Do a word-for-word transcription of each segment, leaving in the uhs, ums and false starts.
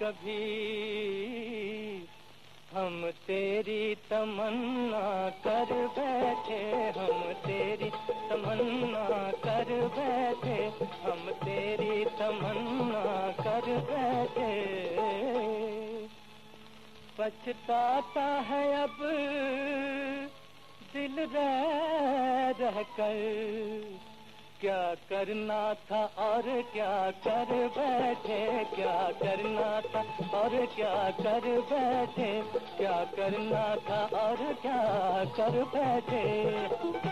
कभी हम तेरी तमन्ना कर बैठे, हम तेरी तमन्ना कर बैठे, हम तेरी तमन्ना कर बैठे। पछताता है अब दिल रह रह कर, क्या करना था और क्या कर बैठे, क्या करना था और क्या कर बैठे, क्या करना था और क्या कर बैठे।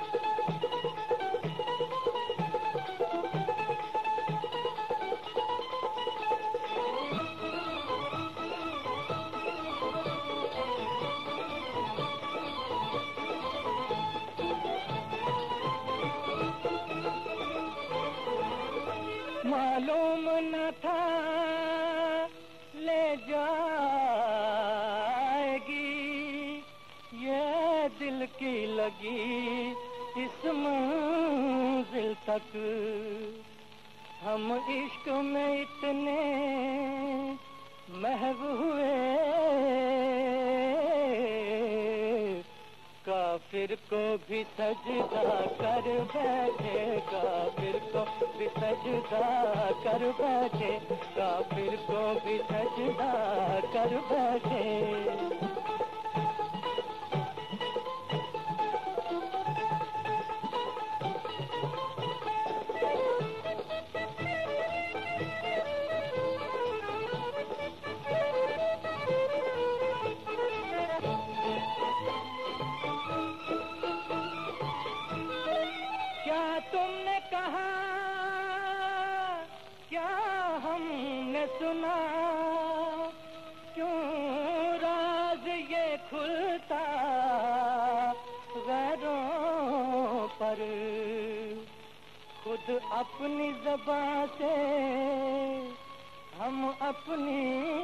मालूम न था ले जाएगी ये दिल की लगी इस मंजिल तक। हम इश्क में इतने महव हुए, काफिर को भी सजदा कर बैठे, काफिर को भी सजदा कर बैठे, काफिर को भी सजदा कर बैठे। क्या तुमने कहा, क्या हमने सुना, क्यों राज ये खुलता गैरों पर। खुद अपनी ज़बान से हम अपनी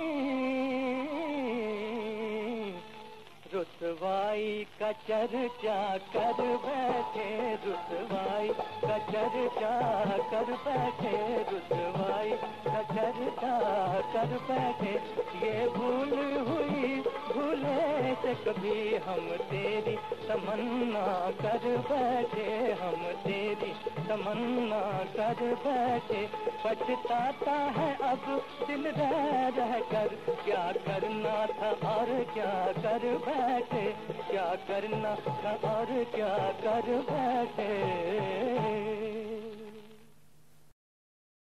रुसवाई का चर्चा कर बैठे, रुसवाई का चर्चा कर बैठे, रुसवाई का चर्चा कर बैठे। ये भूल हुई भूले से कभी हम तेरी तमन्ना कर बैठे, हम तेरी तमन्ना कर बैठे। पछताता है अब दिल रह रह कर, क्या करना था और क्या कर बैठे, क्या करना था और क्या कर बैठे।